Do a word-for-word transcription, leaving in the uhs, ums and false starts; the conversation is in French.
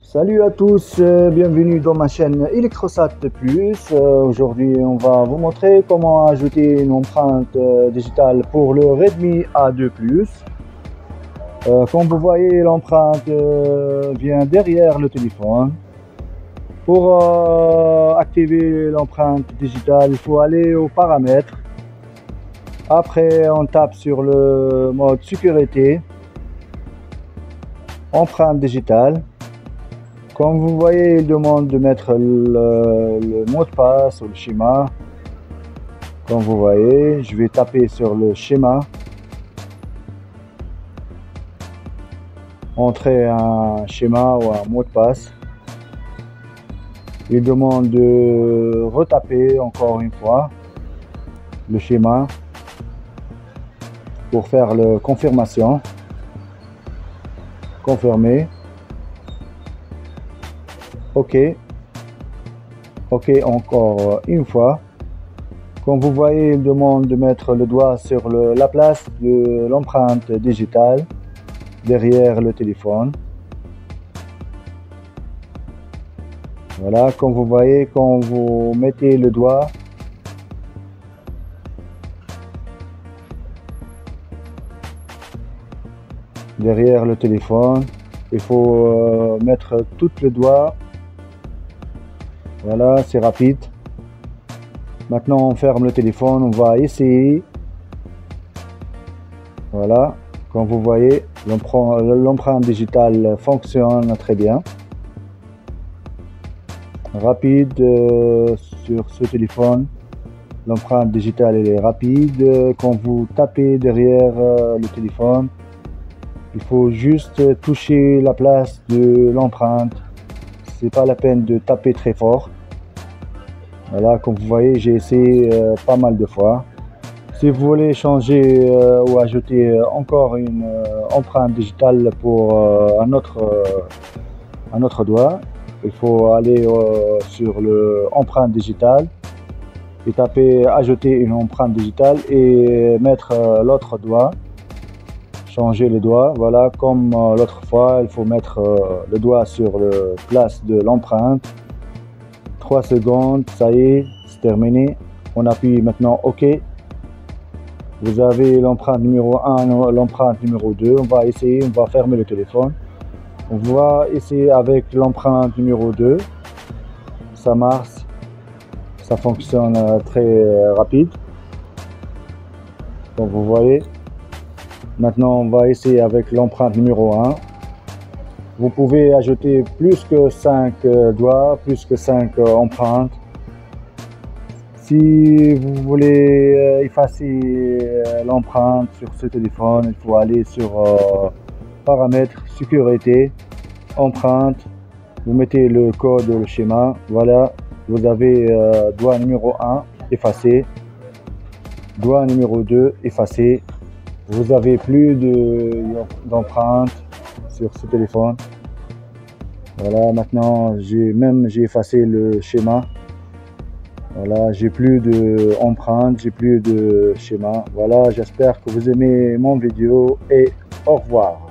Salut à tous, euh, bienvenue dans ma chaîne Electrosat Plus. Euh, aujourd'hui, on va vous montrer comment ajouter une empreinte euh, digitale pour le Redmi A deux Plus. Euh, comme vous voyez, l'empreinte euh, vient derrière le téléphone. Pour euh, activer l'empreinte digitale, il faut aller aux paramètres. Après, on tape sur le mode sécurité, empreinte digitale. Comme vous voyez, il demande de mettre le, le mot de passe ou le schéma. Comme vous voyez, je vais taper sur le schéma. Entrer un schéma ou un mot de passe. Il demande de retaper encore une fois le schéma pour faire la confirmation. Confirmer. OK. OK encore une fois. Comme vous voyez, il demande de mettre le doigt sur le, la place de l'empreinte digitale derrière le téléphone. Voilà, comme vous voyez, quand vous mettez le doigt, derrière le téléphone, il faut euh, mettre tout le doigt. Voilà, c'est rapide. Maintenant, on ferme le téléphone, on va essayer. Voilà, comme vous voyez, l'empreinte digitale fonctionne très bien. Rapide euh, sur ce téléphone. L'empreinte digitale elle est rapide. Quand vous tapez derrière euh, le téléphone, il faut juste toucher la place de l'empreinte. C'est pas la peine de taper très fort. Voilà, comme vous voyez, j'ai essayé euh, pas mal de fois. Si vous voulez changer euh, ou ajouter euh, encore une euh, empreinte digitale pour euh, un autre euh, un autre doigt, il faut aller euh, sur le empreinte digitale et taper ajouter une empreinte digitale et mettre euh, l'autre doigt. Changer le doigt, voilà, comme euh, l'autre fois, il faut mettre euh, le doigt sur la place de l'empreinte. trois secondes, ça y est, c'est terminé. On appuie maintenant OK. Vous avez l'empreinte numéro un, l'empreinte numéro deux. On va essayer, on va fermer le téléphone. On va essayer avec l'empreinte numéro deux. Ça marche, ça fonctionne très rapide. Donc vous voyez. Maintenant, on va essayer avec l'empreinte numéro un. Vous pouvez ajouter plus que cinq doigts, plus que cinq empreintes. Si vous voulez effacer l'empreinte sur ce téléphone, il faut aller sur euh, paramètres, sécurité, empreinte. Vous mettez le code, le schéma. Voilà, vous avez euh, doigt numéro un effacé, doigt numéro deux effacé. Vous avez plus d'empreintes sur ce téléphone. Voilà, maintenant j'ai même j'ai effacé le schéma. Voilà, j'ai plus d'empreintes, j'ai plus de schéma. Voilà, j'espère que vous aimez mon vidéo et au revoir.